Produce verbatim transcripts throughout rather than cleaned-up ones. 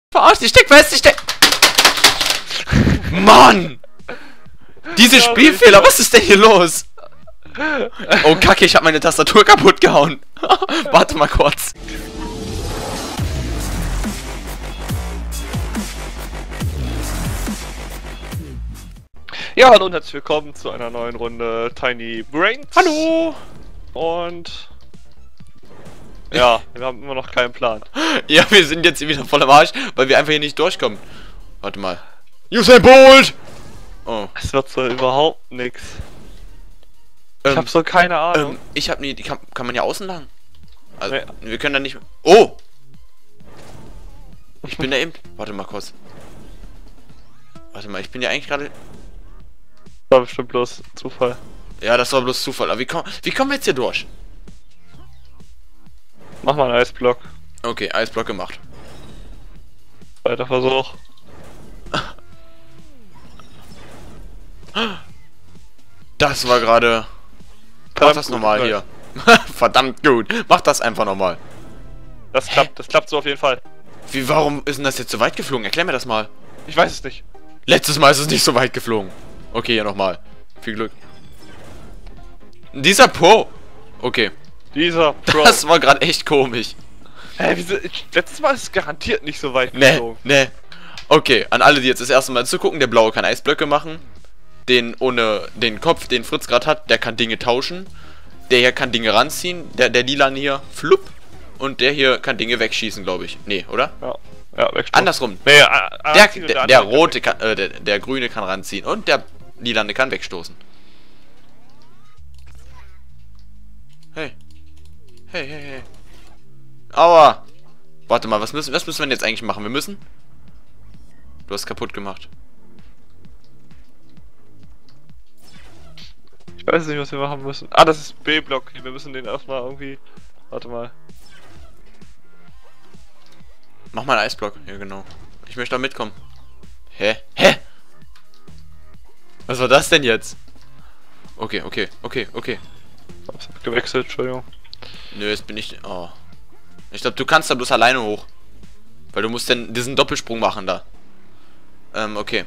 Verarscht, ich steck fest, ich steck... Mann! Diese Spielfehler, was ist denn hier los? Oh Kacke, ich hab meine Tastatur kaputt gehauen. Warte mal kurz. Ja, hallo und herzlich willkommen zu einer neuen Runde Tiny Brains. Hallo! Und... ja, wir haben immer noch keinen Plan. Ja, wir sind jetzt hier wieder voll am Arsch, weil wir einfach hier nicht durchkommen. Warte mal. Usain Bolt! Oh. Es wird so überhaupt nix. Ich Ähm, hab so keine Ahnung. Ähm, ich hab nie... Kann, kann man ja außen lang? Also, Nee. wir können da nicht... Oh! Ich bin da eben... Warte mal kurz. Warte mal, ich bin ja eigentlich gerade... Das war bestimmt bloß Zufall. Ja, das war bloß Zufall. Aber wie, komm, wie kommen wir jetzt hier durch? Mach mal einen Eisblock. Okay, Eisblock gemacht. Weiter Versuch. Das war gerade... Mach das nochmal hier. Verdammt gut. Mach das einfach nochmal. Das klappt, das klappt so auf jeden Fall. Wie, warum ist denn das jetzt so weit geflogen? Erklär mir das mal. Ich weiß es nicht. Letztes Mal ist es nicht so weit geflogen. Okay, hier nochmal. Viel Glück. Dieser Po. Okay. Dieser Pro. Das war gerade echt komisch. Hä, wieso? Ich, letztes Mal ist es garantiert nicht so weit Ne, geflogen. ne. Okay, an alle, die jetzt das erste Mal zugucken, der Blaue kann Eisblöcke machen. Den ohne den Kopf, den Fritz gerade hat, der kann Dinge tauschen. Der hier kann Dinge ranziehen. Der, der Lilan hier, flupp. Und der hier kann Dinge wegschießen, glaube ich. Nee, oder? Ja, ja, wegstoßen. Andersrum. Nee, äh, äh, Der, anziehen und der, andere der kann rote weg. kann, äh, der, der grüne kann ranziehen. Und der Lilane kann wegstoßen. Hey. Hey, hey, hey. Aua. Warte mal, was müssen, was müssen wir denn jetzt eigentlich machen? Wir müssen... Du hast kaputt gemacht. Ich weiß nicht, was wir machen müssen. Ah, das ist B-Block. Wir müssen den erstmal irgendwie... Warte mal. Mach mal einen Eisblock. Ja, genau. Ich möchte da mitkommen. Hä? Hä? Was war das denn jetzt? Okay, okay, okay, okay. Hab's gewechselt, Entschuldigung. Nö, jetzt bin ich... Oh. Ich glaube, du kannst da bloß alleine hoch. Weil du musst denn diesen Doppelsprung machen da. Ähm, okay.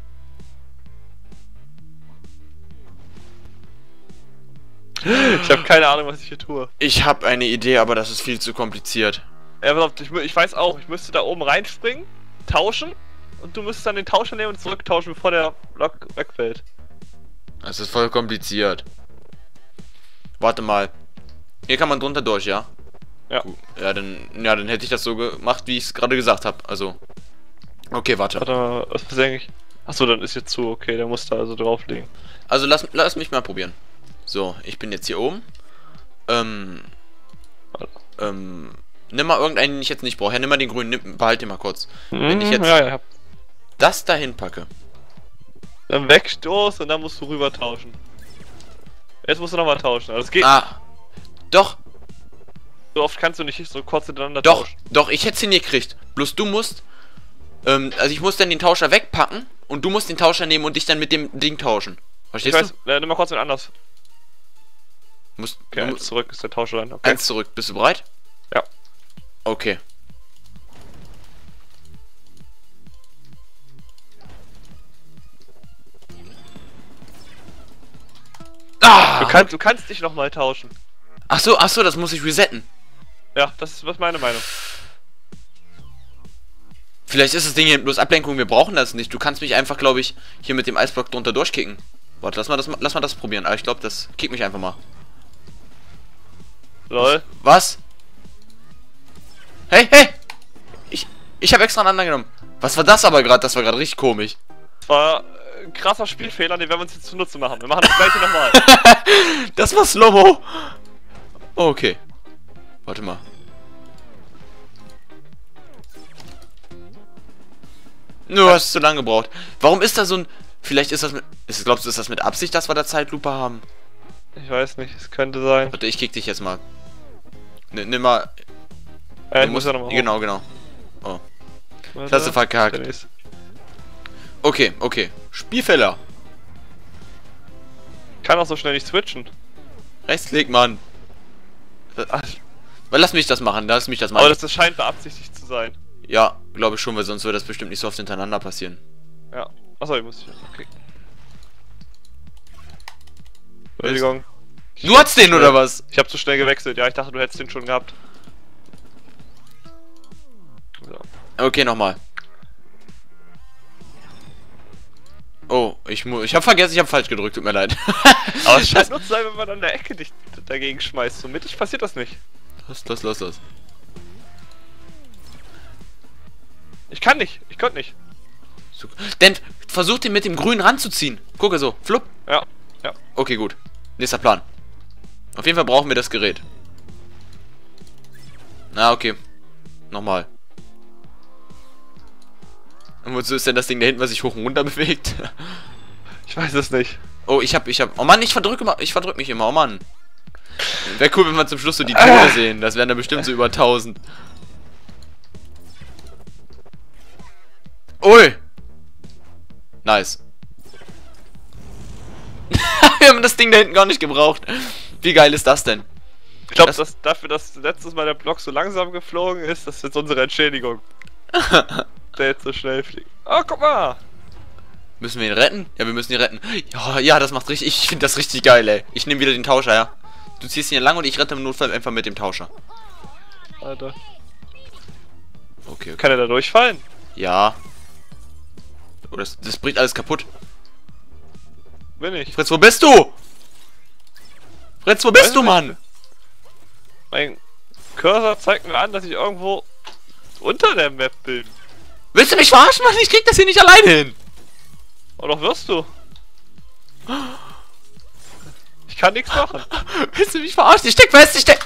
Ich habe keine Ahnung, was ich hier tue. Ich habe eine Idee, aber das ist viel zu kompliziert. Ja, pass auf, ich, mü- ich weiß auch, ich müsste da oben reinspringen, tauschen und du müsstest dann den Tauscher nehmen und zurücktauschen, bevor der Block wegfällt. Das ist voll kompliziert. Warte mal. Hier kann man drunter durch, ja? Ja. Gut. Ja, dann, ja, dann hätte ich das so gemacht, wie ich es gerade gesagt habe. Also. Okay, warte. Warte mal, was ist eigentlich? Achso, dann ist jetzt zu, okay, der muss da also drauflegen. Also lass, lass mich mal probieren. So, ich bin jetzt hier oben. Ähm. Ähm. Nimm mal irgendeinen, den ich jetzt nicht brauche. Ja, nimm mal den grünen, nimm, behalt den mal kurz. Wenn ich jetzt ja, ja, das dahin packe. dann wegstoß und dann musst du rüber tauschen. Jetzt musst du nochmal tauschen, aber das geht Ah. Doch, so oft kannst du nicht so kurz hintereinander doch, tauschen. doch, ich hätte es hingekriegt. Bloß du musst. Ähm, also ich muss dann den Tauscher wegpacken und du musst den Tauscher nehmen und dich dann mit dem Ding tauschen. Ich Verstehst weiß, äh, nimm mal kurz den anders. du? Musst, Okay, du eins musst, zurück ist der Tauscher dann, okay. eins zurück. Bist du bereit? Ja. Okay. Ah! Du kannst, du kannst dich nochmal tauschen. Ach so, ach so, das muss ich resetten. Ja, das ist was meine Meinung. Vielleicht ist das Ding hier bloß Ablenkung, wir brauchen das nicht. Du kannst mich einfach, glaube ich, hier mit dem Eisblock drunter durchkicken. Warte, lass mal das, lass mal das probieren. Aber ich glaube, das kick mich einfach mal. Lol. Was? Hey, hey! Ich, ich habe extra einen anderen genommen. Was war das aber gerade? Das war gerade richtig komisch. Das war äh, ein krasser Spielfehler, den werden wir uns jetzt zunutze machen. Wir machen das gleiche nochmal. Das war Slow-Mo. Oh, okay. Warte mal. Du hast zu lange gebraucht. Warum ist da so ein... Vielleicht ist das mit... Ist, glaubst du, ist das mit Absicht, dass wir da Zeitlupe haben? Ich weiß nicht, es könnte sein. Warte, ich kick dich jetzt mal. N nimm mal... Äh, du ich muss ja nochmal hoch. Genau, genau. Oh. Warte, Das hast du der verkackt. nächste. Okay, okay. Spielfehler. Kann auch so schnell nicht switchen. Rechtsklick, Mann. Ach, Lass mich das machen, lass mich das machen. aber das, das scheint beabsichtigt zu sein. Ja, glaube ich schon, weil sonst würde das bestimmt nicht so oft hintereinander passieren. Ja. Achso, ich muss hier. Okay. Entschuldigung. Du hattest den, oder was? Ich habe zu schnell gewechselt. Ja, ich dachte, du hättest den schon gehabt. So. Okay, nochmal. Oh, ich muss. Ich habe vergessen, ich habe falsch gedrückt, tut mir leid. Aber es scheint nur zu sein, wenn man an der Ecke dich dagegen schmeißt. So mittig passiert das nicht. Los, los, los, los. Ich kann nicht, ich konnte nicht. So. Denn versuch den mit dem Grün ranzuziehen. Gucke so, flupp. Ja, ja. Okay, gut. Nächster Plan. Auf jeden Fall brauchen wir das Gerät. Na, okay. Nochmal. Und wozu ist denn das Ding da hinten, was sich hoch und runter bewegt? Ich weiß es nicht. Oh, ich hab, ich hab. Oh Mann, ich verdrücke immer, ich verdrück mich immer, oh Mann. Wäre cool, wenn wir zum Schluss so die Tore sehen. Das wären da bestimmt so über tausend. Ui! Nice. Wir haben das Ding da hinten gar nicht gebraucht. Wie geil ist das denn? Ich glaube, dass dafür, dass letztes Mal der Block so langsam geflogen ist, das ist jetzt unsere Entschädigung. Der jetzt so schnell fliegt. Oh, guck mal! Müssen wir ihn retten? Ja, wir müssen ihn retten. Ja, ja, das macht richtig. Ich finde das richtig geil, ey. Ich nehme wieder den Tauscher, ja. Du ziehst ihn lang und ich rette im Notfall einfach mit dem Tauscher. Alter. Okay, okay. Kann er da durchfallen? Ja. Oh, das, das bricht alles kaputt. Bin ich. Fritz, wo bist du? Fritz, wo bist du, Mann? Mein Cursor zeigt mir an, dass ich irgendwo unter der Map bin. Willst du mich verarschen, Mann? Ich krieg das hier nicht alleine hin. Oh, doch wirst du. Ich kann nichts machen. Willst du mich verarschen? Ich steck fest, ich steck...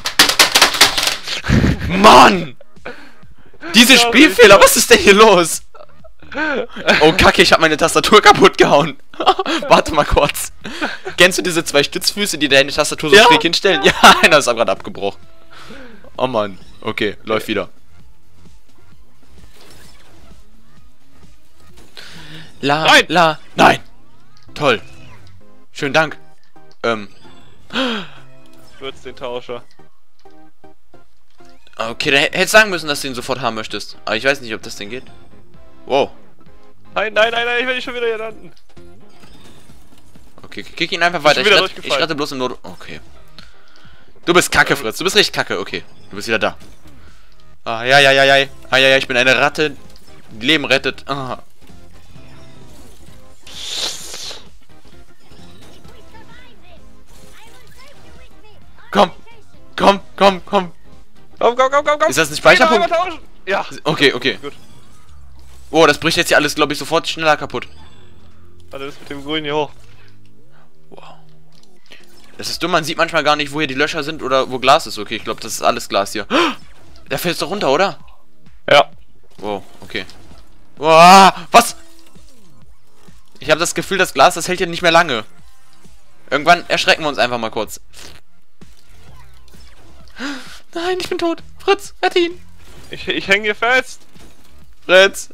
Mann! Diese Ja, Spielfehler, sicher. was ist denn hier los? Oh, Kacke, ich hab meine Tastatur kaputt gehauen. Warte mal kurz. Kennst du diese zwei Stützfüße, die deine Tastatur so Ja. schräg hinstellen? Ja, einer ist auch gerade abgebrochen. Oh Mann. Okay, läuft wieder. La, Nein. la, nein. Toll. Schönen Dank. Ähm, Würzt den Tauscher. okay, dann hättest sagen müssen, dass du ihn sofort haben möchtest. Aber ich weiß nicht, ob das denn geht. Wow. Nein, nein, nein, nein, ich werde schon wieder hier landen. Okay, kick ihn einfach weiter. schon Ich, wieder rette, ich durchgefallen. rette bloß im Not... Okay. Du bist kacke, Fritz. Du bist richtig kacke. Okay, du bist wieder da. Ah, ja, ja, ja, ja. Ah, ja, ja, ich bin eine Ratte, die Leben rettet. Ah. Komm, komm, komm, komm. Komm, komm, komm, komm, komm. Ist das ein Speicherpunkt? Einmal tauschen. Ja. Okay, okay. Gut. Oh, das bricht jetzt hier alles, glaube ich, sofort schneller kaputt. Warte, das mit dem Grün hier hoch. Wow. Das ist dumm, man sieht manchmal gar nicht, wo hier die Löcher sind oder wo Glas ist. Okay, ich glaube, das ist alles Glas hier. Der fällt doch runter, oder? Ja. Wow, okay. Wow, was? Ich habe das Gefühl, das Glas, das hält ja nicht mehr lange. Irgendwann erschrecken wir uns einfach mal kurz. Nein, ich bin tot. Fritz, rette ihn. Ich, ich hänge hier fest. Fritz.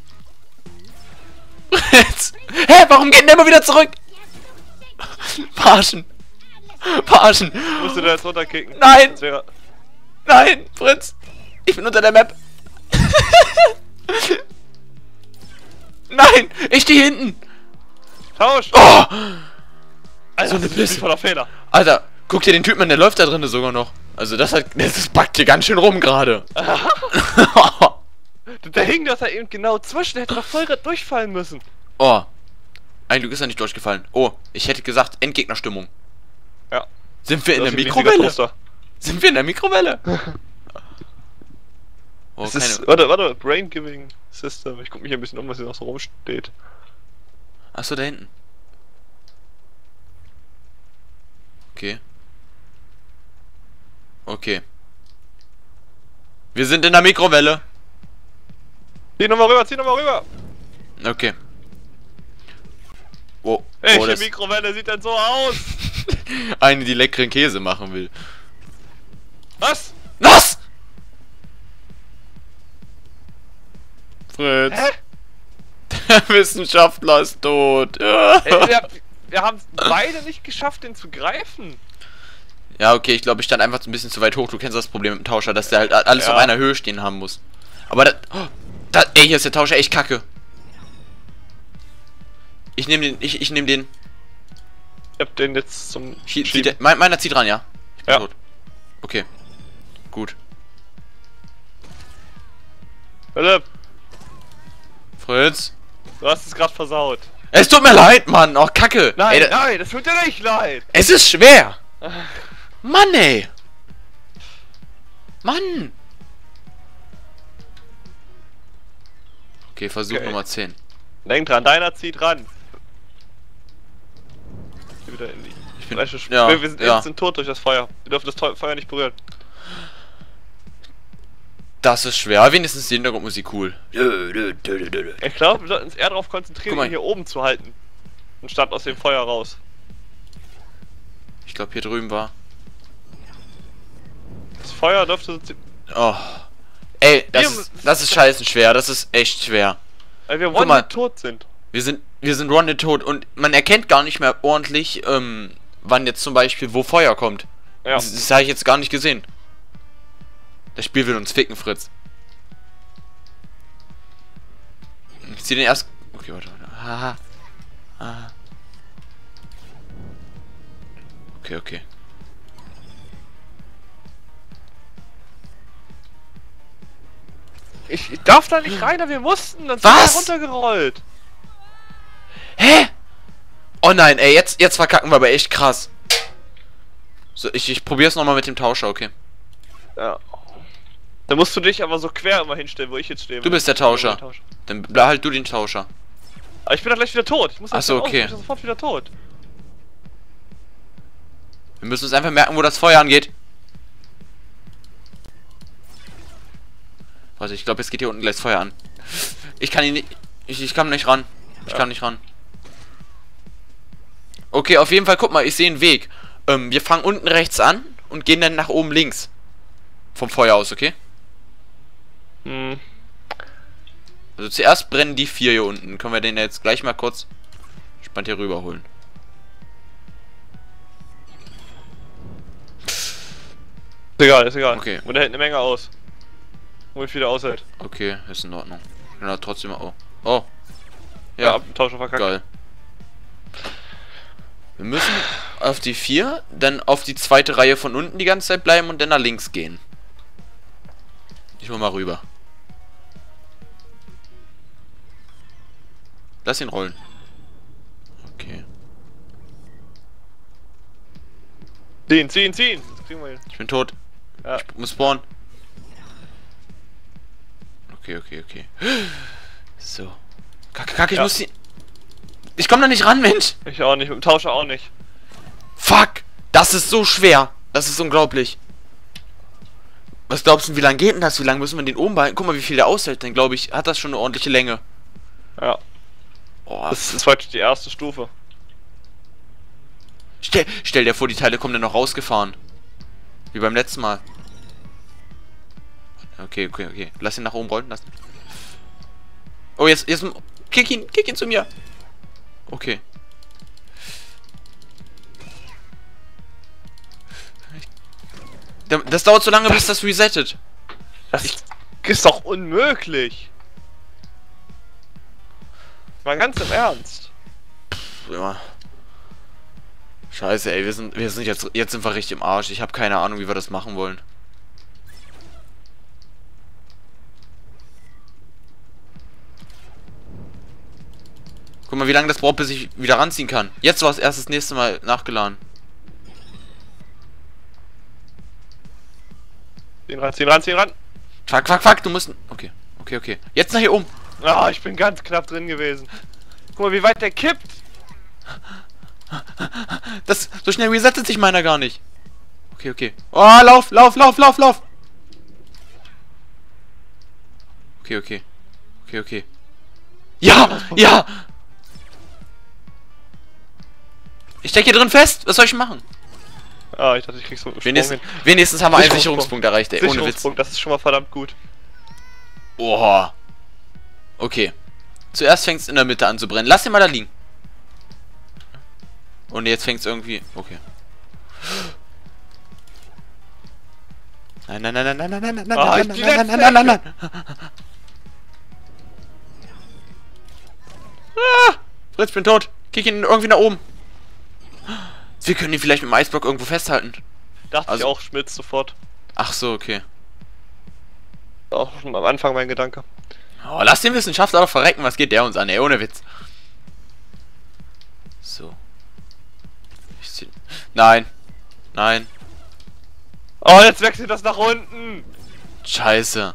Fritz. Hä, warum geht denn der immer wieder zurück? Verarschen. Verarschen. Musst du da jetzt runterkicken? Nein. Das wäre... Nein, Fritz. Ich bin unter der Map. Nein, ich stehe hinten. Tausch! Oh. Alter, so eine das ist ein Pisse. voller Fehler. Alter, guck dir den Typen an, der läuft da drin sogar noch. Also das hat, das backt hier ganz schön rum gerade. Der hing das da eben genau zwischen, der hätte doch voll durchfallen müssen. Oh, ein Glück ist er nicht durchgefallen. Oh, ich hätte gesagt Endgegnerstimmung. Ja. Sind wir in Das der ist ein riesiger Mikrowelle? Toaster. Sind wir in der Mikrowelle? Oh, Das keine... ist, warte, warte, Brain Giving System. Ich guck mich hier ein bisschen um, was hier noch so rumsteht. Achso, da hinten. Okay. Okay. Wir sind in der Mikrowelle. Zieh nochmal rüber, zieh nochmal rüber! Okay. Oh, Welche oh das Mikrowelle sieht denn so aus? eine, die leckeren Käse machen will. Was? Was? Fritz. Hä? Der Wissenschaftler ist tot. Ey, wir wir haben es beide nicht geschafft, den zu greifen. Ja, okay, ich glaube, ich stand einfach so ein bisschen zu weit hoch. Du kennst das Problem mit dem Tauscher, dass der halt alles Ja. auf einer Höhe stehen haben muss. Aber das, oh, Da, ey, hier ist der Tauscher echt kacke. Ich nehme den, ich, ich nehme den. Ich hab den jetzt zum Hier, Schieben. zieht der, mein, meiner zieht ran, ja? Ich bin Ja. tot. Okay. Gut. Philipp, Fritz. du hast es gerade versaut. Es tut mir leid, Mann. Oh, kacke. Nein, ey, da, nein, das tut dir nicht leid. es ist schwer. Mann, ey. Mann. Okay, Versuch Okay. Nummer zehn. Denk dran, deiner zieht ran. Geh wieder in die Ich bin, Bresche. ja, wir, wir sind ja. instant tot durch das Feuer. Wir dürfen das Teu- Feuer nicht berühren. Das ist schwer. Wenigstens die Hintergrundmusik cool. Ich glaube, wir sollten uns eher darauf konzentrieren, Guck mal. ihn hier oben zu halten. Anstatt aus dem Feuer raus. Ich glaube, hier drüben war. Das Feuer dürfte so zi- Oh. Ey, das Wir ist, müssen- das ist scheißen schwer. Das ist echt schwer. weil wir Guck one mal. tot sind. Wir sind, wir sind Runde tot und man erkennt gar nicht mehr ordentlich, ähm, wann jetzt zum Beispiel wo Feuer kommt. Ja. Das, das habe ich jetzt gar nicht gesehen. Das Spiel will uns ficken, Fritz. Ich zieh den erst. Okay, warte, warte. Haha. Ah. Okay, okay. Ich, ich darf da nicht rein, aber wir mussten, dann Was? sind wir runtergerollt. Hä? Oh nein, ey, jetzt, jetzt verkacken wir aber echt krass. So, ich, ich probier's nochmal mit dem Tauscher, okay. Ja. Da musst du dich aber so quer immer hinstellen, wo ich jetzt stehe. Du bist der Tauscher. Dann bleib halt du den Tauscher. Aber ich bin doch gleich wieder tot. Ich muss Ach so, jetzt raus, okay. Ich bin sofort wieder tot. Wir müssen uns einfach merken, wo das Feuer angeht. Warte, ich glaube, jetzt geht hier unten gleich das Feuer an. Ich kann ihn nicht. Ich, ich kann nicht ran. Ich Ja. kann nicht ran. Okay, auf jeden Fall, guck mal, ich sehe einen Weg. Ähm, wir fangen unten rechts an und gehen dann nach oben links. Vom Feuer aus, okay? Hm. Also zuerst brennen die vier hier unten. Können wir den jetzt gleich mal kurz spannend hier rüberholen. Ist egal, ist egal. Okay. Und der hält eine Menge aus. Wo ich wieder aushält. Okay, ist in Ordnung. Genau, trotzdem. Oh. Oh. Ja, Ja, ab dem Tauscher verkackt. geil. Wir müssen auf die vier, dann auf die zweite Reihe von unten die ganze Zeit bleiben und dann nach links gehen. Ich hol mal rüber. Lass ihn rollen. Okay. Ziehen, ziehen, ziehen! Das kriegen wir hin. Ich bin tot. Ja. Ich muss spawnen. Okay, okay, okay. So. Kacke, kacke, ich Ja. muss die... Ich komme da nicht ran, Mensch. Ich auch nicht, mit dem Tauscher auch nicht. Fuck! Das ist so schwer. Das ist unglaublich. Was glaubst du, wie lange geht denn das? Wie lange müssen wir den oben behalten? Guck mal, wie viel der aushält. Dann glaube ich, hat das schon eine ordentliche Länge. Ja. Oh, Das ist heute die erste Stufe. stell, stell dir vor, die Teile kommen dann noch rausgefahren. Wie beim letzten Mal. Okay, okay, okay. Lass ihn nach oben rollen lassen. Oh, jetzt, jetzt... Kick ihn, kick ihn zu mir. Okay. Das dauert so lange, bis das resettet. Das ist doch unmöglich. Mal ganz im Ernst. Ja. Scheiße, ey, wir sind, wir sind jetzt, jetzt sind wir richtig im Arsch. Ich habe keine Ahnung, wie wir das machen wollen. Guck mal, wie lange das braucht, bis ich wieder ranziehen kann. Jetzt war es erst das nächste Mal nachgeladen. Ziehen ran, ziehen ran, ziehen ran. Fuck, fuck, fuck, du musst... Okay, okay, okay. Jetzt nach hier oben. Ah, ich bin ganz knapp drin gewesen. Guck mal, wie weit der kippt. Das, so schnell resettet sich meiner gar nicht. Okay, okay. Oh, lauf, lauf, lauf, lauf, lauf. Okay, okay. Okay, okay. Ja, ja. Ich steck hier drin fest. Was soll ich machen? Ah, ich dachte, ich krieg's mit dem Sprung Wenigstens, hin. wenigstens haben wir einen Sicherungspunkt. Sicherungspunkt erreicht, ey. Ohne Witz. Sicherungspunkt, das ist schon mal verdammt gut. Oha. Okay. Zuerst fängt es in der Mitte an zu brennen. Lass den mal da liegen. Und jetzt fängt es irgendwie... Okay. Nein, nein, nein, nein, nein, nein, nein, nein, Ah, nein, ich nein, die nein, nein, letzte nein, nein, nein, nein. Fritz, ich bin tot. Kick ihn irgendwie nach oben. Wir können ihn vielleicht mit dem Eisblock irgendwo festhalten. Dachte Also- ich auch, schmilzt sofort. Ach so, okay. Auch schon am Anfang mein Gedanke. Oh, lass den Wissenschaftler doch verrecken, was geht der uns an, ey, ohne Witz. So. Ich zieh... Nein. Nein. Oh, jetzt wechselt das nach unten! Scheiße.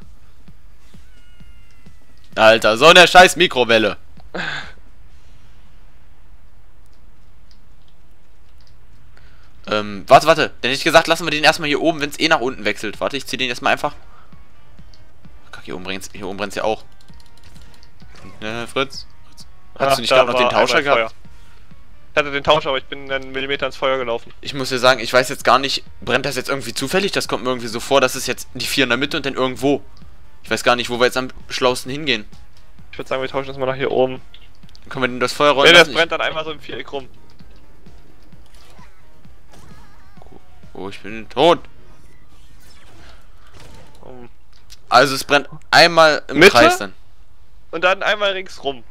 Alter, so eine scheiß Mikrowelle. ähm, warte, warte. Denn ich gesagt, lassen wir den erstmal hier oben, wenn es eh nach unten wechselt. Warte, ich zieh den erstmal einfach. Kack, hier oben brennt's, hier oben brennt's ja auch. Ne, Fritz? Fritz. Hast Ah, du nicht da gerade noch den war Tauscher einmal gehabt? Feuer. Ich hatte den Tauscher, aber ich bin einen Millimeter ins Feuer gelaufen. Ich muss dir sagen, ich weiß jetzt gar nicht, brennt das jetzt irgendwie zufällig? Das kommt mir irgendwie so vor, dass es jetzt die vier in der Mitte und dann irgendwo. Ich weiß gar nicht, wo wir jetzt am schlausten hingehen. Ich würde sagen, wir tauschen das mal nach hier oben. Dann können wir denn das Feuer rollen Wenn das lassen? brennt, dann einmal so im Viereck rum. Oh, ich bin tot. Um. Also es brennt einmal im Mitte? Kreis dann. Und dann einmal ringsrum.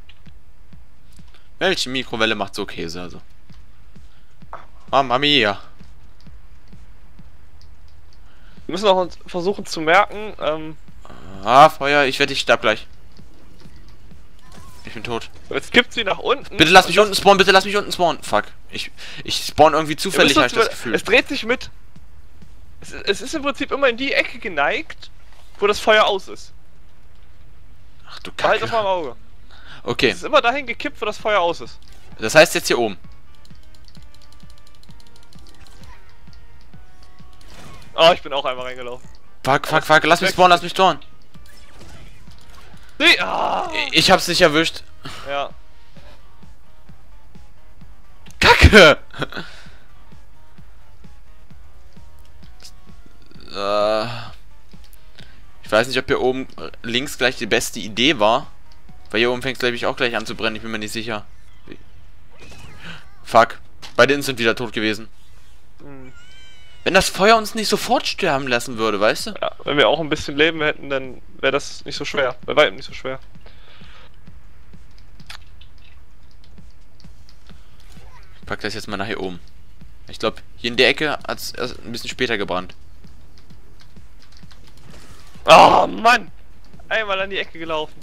Welche Mikrowelle macht so Käse, also? Mamma mia. Wir müssen auch uns versuchen zu merken, ähm, Ah, Feuer, ich werde, ich sterb gleich. Ich bin tot. jetzt kippt sie nach unten. Bitte lass mich und unten spawnen, bitte lass mich unten spawnen. Fuck. Ich, ich spawn irgendwie das- zufällig, ihr habe ich müsst das uns Gefühl. über- Es dreht sich mit. Es, es ist im Prinzip immer in die Ecke geneigt, wo das Feuer aus ist. Ach du Behalt das mal Kacke. im Auge. Okay, Es ist immer dahin gekippt, wo das Feuer aus ist. das heißt jetzt hier oben. Oh, ich bin auch einmal reingelaufen. Fuck, fuck, fuck, lass mich spawnen, lass mich spawnen. Nee, ah! Ich hab's nicht erwischt. Ja. Kacke! äh, ich weiß nicht, ob hier oben links gleich die beste Idee war. Weil hier oben fängt es, glaube ich, auch gleich an zu brennen. Ich bin mir nicht sicher. Fuck. Beide sind wieder tot gewesen. Hm. Wenn das Feuer uns nicht sofort sterben lassen würde, weißt du? Ja, wenn wir auch ein bisschen Leben hätten, dann wäre das nicht so schwer. Bei weitem nicht so schwer. Ich pack das jetzt mal nach hier oben. Ich glaube, hier in der Ecke hat es erst ein bisschen später gebrannt. Oh Mann! Einmal an die Ecke gelaufen.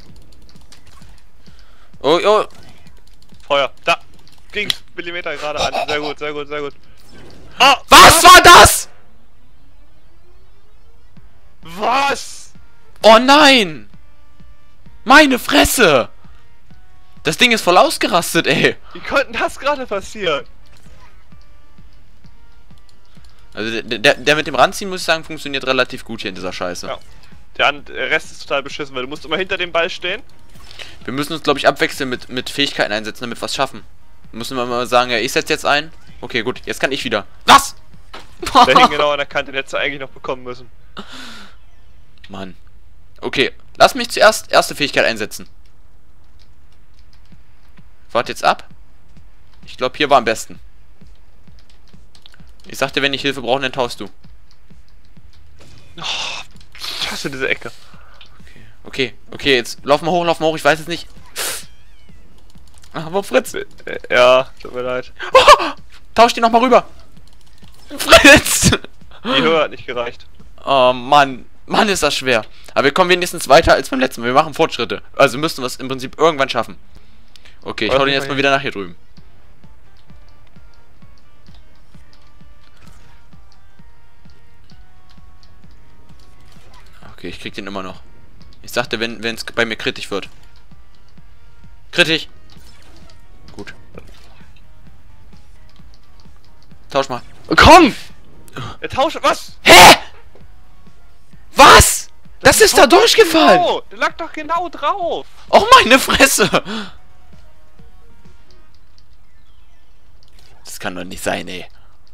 Oh, oh. Feuer. Da! Ging Millimeter gerade an. Sehr gut, sehr gut, sehr gut. Ah! Was war das? Was? Oh nein! Meine Fresse! Das Ding ist voll ausgerastet, ey. Wie konnte das gerade passieren? Also der, der, der mit dem Ranziehen, muss ich sagen, funktioniert relativ gut hier in dieser Scheiße. Ja. Der, an- der Rest ist total beschissen, weil du musst immer hinter dem Ball stehen. Wir müssen uns, glaube ich, abwechseln mit, mit Fähigkeiten einsetzen, damit wir es schaffen. Müssen wir mal sagen, ja, ich setze jetzt ein. Okay, gut, jetzt kann ich wieder. Was? Der hing genau an der Kante, den hättest du eigentlich noch bekommen müssen. Mann. Okay, lass mich zuerst erste Fähigkeit einsetzen. Warte jetzt ab. Ich glaube, hier war am besten. Ich sagte, wenn ich Hilfe brauche, dann taust du. Ich hasse diese Ecke. Okay, okay, jetzt lauf mal hoch, lauf mal hoch, ich weiß es nicht. Ah, wo Fritz? Äh, Ja, tut mir leid. Tausch die nochmal rüber. Fritz! Die Höhe hat nicht gereicht. Oh Mann, Mann ist das schwer. Aber wir kommen wenigstens weiter als beim letzten Mal. Wir machen Fortschritte. Also müssten wir es im Prinzip irgendwann schaffen. Okay, ich hau den jetzt mal wieder nach hier drüben. Okay, ich krieg den immer noch. Ich sagte, wenn es bei mir kritisch wird. Kritisch! Gut. Tausch mal. Komm! Der Tausch. Was? Hä? Was? Das, ist da doch durchgefallen! Genau, der lag doch genau drauf. Oh, meine Fresse! Das kann doch nicht sein, ey.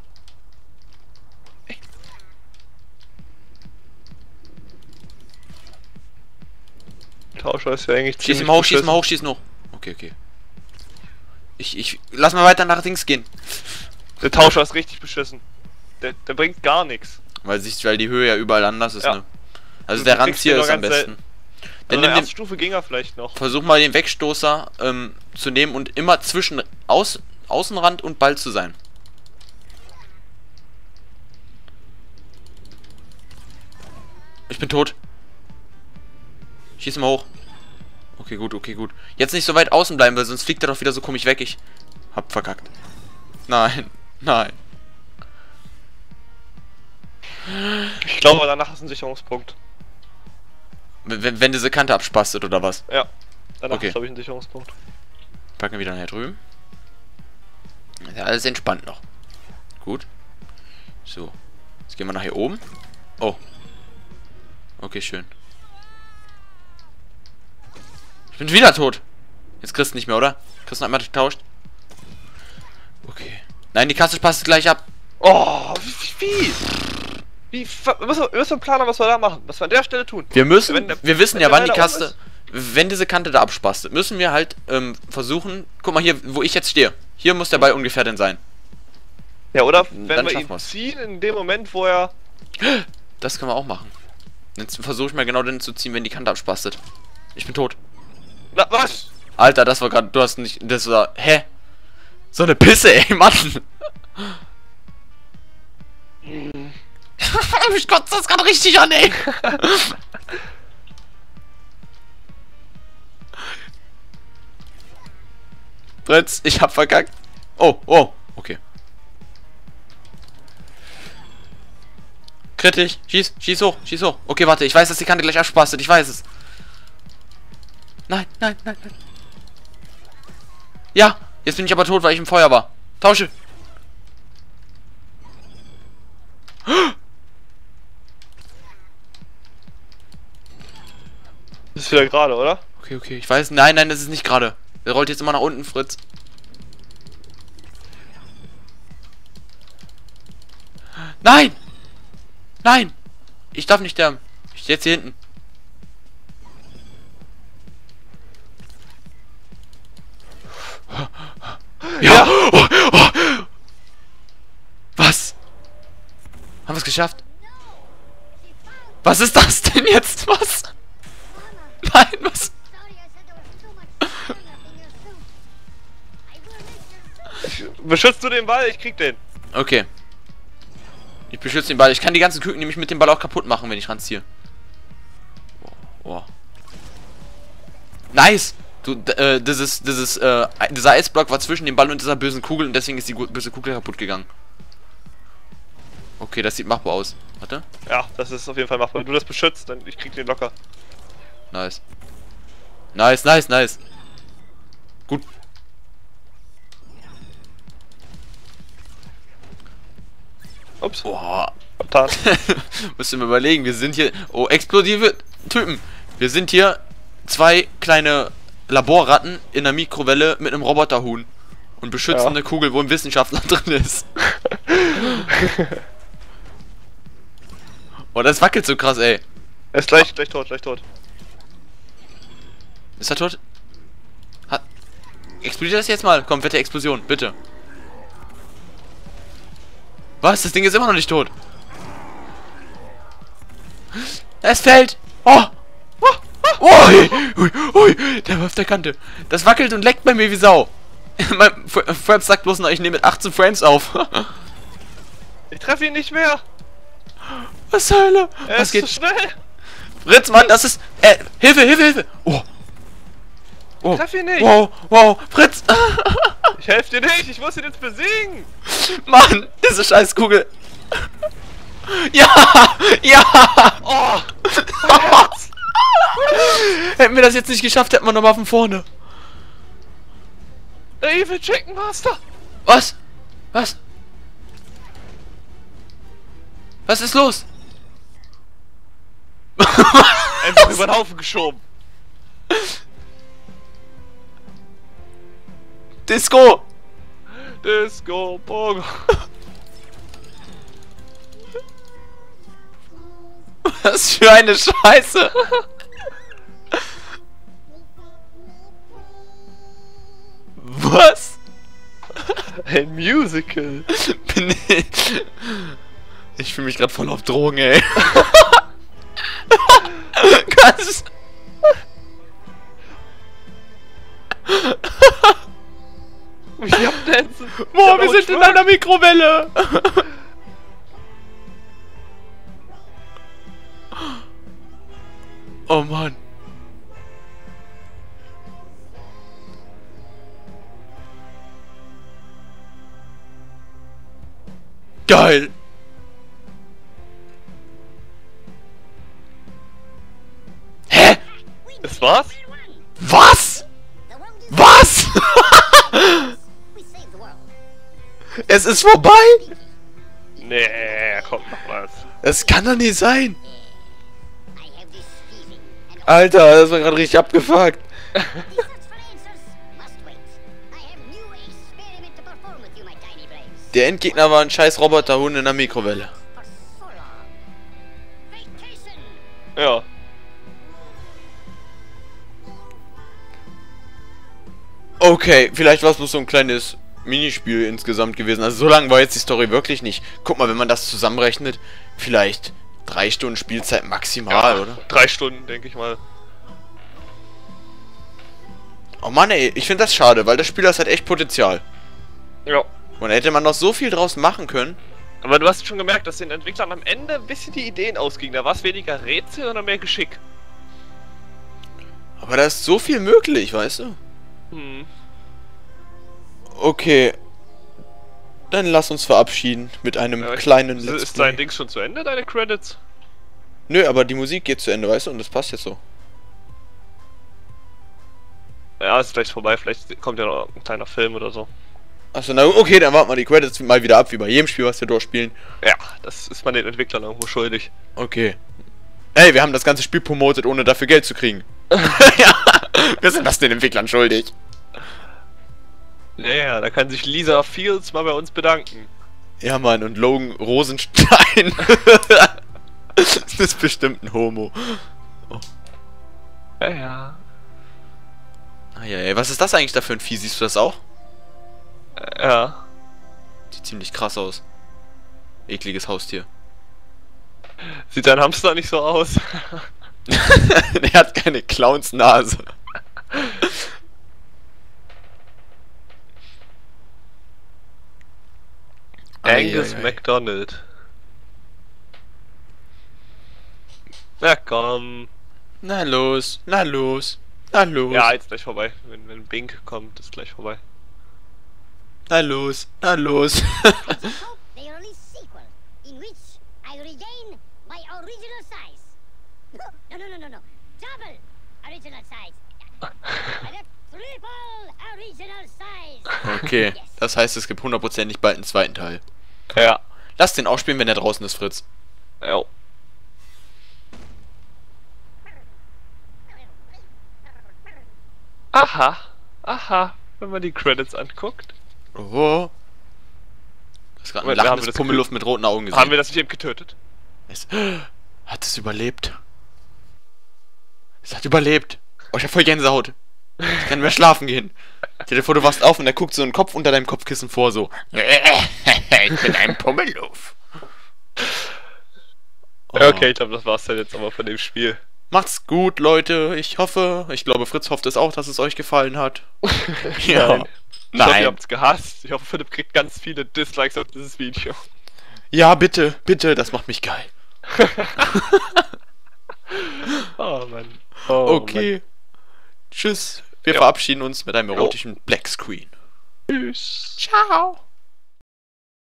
Der Tauscher ist ja eigentlich Schieß ziemlich ihn mal hoch, schieß beschissen. mal hoch, schieß noch. Okay, okay. Ich, ich, lass mal weiter nach links gehen. Der Tauscher ist richtig beschissen. Der, der bringt gar nichts. Weil sich, weil die Höhe ja überall anders ist, Ja. ne? Also Du der kriegst Randzieher den ist nur am ganz besten. Dann Also nimm eine den, erste Stufe ging er vielleicht noch. versuch mal den Wegstoßer ähm, zu nehmen und immer zwischen Aus, Außenrand und Ball zu sein. Ich bin tot. Schieß mal hoch. Okay, gut, okay, gut. Jetzt nicht so weit außen bleiben, weil sonst fliegt er doch wieder so komisch weg. Ich hab verkackt. Nein, nein. Ich glaube, danach ist ein Sicherungspunkt. Wenn, wenn diese Kante abspastet oder was? Ja, danach Okay. ist, glaube ich, ein Sicherungspunkt. Packen wir wieder nachher drüben. Ist ja alles entspannt noch. Gut. So. Jetzt gehen wir nach hier oben. Oh. Okay, schön. Ich bin wieder tot. Jetzt kriegst du nicht mehr, oder? Kriegst du noch einmal getauscht? Okay. Nein, die Kasse passt gleich ab. Oh, wie? Wie? wie wir, müssen, wir müssen planen, was wir da machen. Was wir an der Stelle tun. Wir müssen, Wenn der- wir wissen wenn ja, der wann die Ball da oben Kaste, wenn diese Kante da abspastet, müssen wir halt ähm, versuchen, guck mal hier, wo ich jetzt stehe. Hier muss der Ball ungefähr denn sein. Ja, oder Dann wenn wir schaffen ihn wir's. ziehen in dem Moment, wo er... Das können wir auch machen. Jetzt versuche ich mal genau den zu ziehen, wenn die Kante abspastet. Ich bin tot. Na, was? Alter, das war gerade, du hast nicht, das war, hä? So eine Pisse, ey, Mann. Mich kotzt das gerade richtig an, ey. Fritz, ich hab verkackt. Oh, oh, okay. Kritisch, schieß, schieß hoch, schieß hoch. Okay, warte, ich weiß, dass die Kante gleich abspastet, ich weiß es. Nein, nein, nein, nein. Ja, jetzt bin ich aber tot, weil ich im Feuer war. Tausche. Das ist wieder gerade, oder? Okay, okay, ich weiß. Nein, nein, das ist nicht gerade. Der rollt jetzt immer nach unten, Fritz. Nein! Nein! Ich darf nicht sterben. Ich stehe jetzt hier hinten. Ja! Oh, oh. Was? Haben wir es geschafft? Was ist das denn jetzt? Was? Nein, was? Beschützt du den Ball? Ich krieg den. Okay. Ich beschütze den Ball. Ich kann die ganzen Küken nämlich mit dem Ball auch kaputt machen, wenn ich ranziehe. Oh, oh. Nice! Du, äh, dieses, dieses, äh, dieser Eisblock war zwischen dem Ball und dieser bösen Kugel und deswegen ist die böse Kugel kaputt gegangen. Okay, das sieht machbar aus. Warte. Ja, das ist auf jeden Fall machbar. Wenn du das beschützt, dann ich krieg den locker. Nice. Nice, nice, nice. Gut. Ups. Boah. Abtan. Musst du mir überlegen, wir sind hier... Oh, explosive Typen. Wir sind hier zwei kleine Laborratten in der Mikrowelle mit einem Roboterhuhn. Und beschützen Ja. eine Kugel, wo ein Wissenschaftler drin ist. Oh, das wackelt so krass, ey. Er ist gleich, gleich tot, gleich tot. Ist er tot? Hat... Explodiert das jetzt mal? Komm, bitte Explosion, bitte. Was? Das Ding ist immer noch nicht tot. Es fällt. Oh. Oh. Oh. Ui. Ui. Ui. Der war auf der Kante. Das wackelt und leckt bei mir wie Sau. Mein Fraps sagt bloß noch, ich nehme mit achtzehn Frames auf. Ich treffe ihn nicht mehr. Was zur Hölle? Er Was ist geht? zu schnell. Fritz, Mann, das ist... Äh, Hilfe, Hilfe, Hilfe. Oh. Oh. Ich treffe ihn nicht. Wow, wow. Fritz. Ich helfe dir nicht. Ich muss ihn jetzt besiegen. Mann, diese scheiß Kugel. Ja, ja. Oh. Hätten wir das jetzt nicht geschafft, hätten wir nochmal von vorne. Der Evil Chicken Master. Was? Was? Was ist los? Einfach über den Haufen geschoben. Disco. Disco Bogo. Was für eine Scheiße. Was? Ein Musical. Bin ich... Ich fühle mich gerade voll auf Drogen, ey. Ganz... Ich hab Dancen. Boah, wir sind in einer Mikrowelle. Oh Mann. Geil. Hä? Das war's? Was? Was? Es ist vorbei? Nee, kommt noch was. Das kann doch nicht sein. Alter, das war gerade richtig abgefuckt. Der Endgegner war ein scheiß Roboterhund in der Mikrowelle. Ja. Okay, vielleicht war es bloß so ein kleines Minispiel insgesamt gewesen. Also so lang war jetzt die Story wirklich nicht. Guck mal, wenn man das zusammenrechnet, vielleicht drei Stunden Spielzeit maximal, Ja, oder? Drei Stunden, denke ich mal. Oh Mann, ey, ich finde das schade, weil das Spiel das hat echt Potenzial. Ja. Und da hätte man noch so viel draus machen können. Aber du hast schon gemerkt, dass den Entwicklern am Ende ein bisschen die Ideen ausgingen. Da war es weniger Rätsel, sondern mehr Geschick. Aber da ist so viel möglich, weißt du? Hm. Okay. Dann lass uns verabschieden mit einem Ja, kleinen ist, Let's ist dein Play. Ding schon zu Ende, deine Credits? Nö, aber die Musik geht zu Ende, weißt du? Und das passt jetzt so. Ja, ist gleich vorbei. Vielleicht kommt ja noch ein kleiner Film oder so. Achso, na okay, dann warten wir die Credits mal wieder ab, wie bei jedem Spiel, was wir durchspielen. Ja, das ist man den Entwicklern irgendwo schuldig. Okay. Ey, wir haben das ganze Spiel promotet, ohne dafür Geld zu kriegen. Ja, wir sind das den Entwicklern schuldig. Naja, da kann sich Lisa Fields mal bei uns bedanken. Ja, Mann, und Logan Rosenstein. Das ist bestimmt ein Homo. Oh. Ja, ja. Ah, ja, ey, was ist das eigentlich da für ein Vieh? Siehst du das auch? Ja. Sieht ziemlich krass aus. Ekliges Haustier. Sieht dein Hamster nicht so aus? Der hat keine Clownsnase. Angus Eieiei. MacDonald. Na komm. Na los, na los, na los, Ja, jetzt gleich vorbei. Wenn, wenn Bink kommt, ist gleich vorbei. na los, na los. They release sequel in which I regain my original size. No, no, no, no, no. Double original size. Triple original size. Okay, Yes. das heißt, es gibt hundertprozentig bald einen zweiten Teil. Ja. Lass den auch spielen, wenn er draußen ist, Fritz. Jo. Aha. Aha. Wenn man die Credits anguckt. Oh. Das ist gerade ein Moment, wir haben lachendes das Pummeluft mit roten Augen gesehen. Haben wir das nicht eben getötet? Es hat es überlebt. Es hat überlebt. Oh, ich hab voll Gänsehaut. Ich kann nicht mehr schlafen gehen. Stell dir vor, du wachst auf und er guckt so einen Kopf unter deinem Kopfkissen vor, so. Ich bin ein Pummeluff. Oh. Ja, okay, ich glaube, das war's dann jetzt aber von dem Spiel. Macht's gut, Leute. Ich hoffe, ich glaube, Fritz hofft es auch, dass es euch gefallen hat. Ja. Nein. Ich hoffe, ihr Nein. habt's gehasst. Ich hoffe, Philipp kriegt ganz viele Dislikes auf dieses Video. Ja, bitte, bitte, das macht mich geil. Oh Mann. Oh, Okay. Tschüss. Wir Ja. verabschieden uns mit einem Jo. erotischen Black Screen. Mann. Tschüss. Ciao.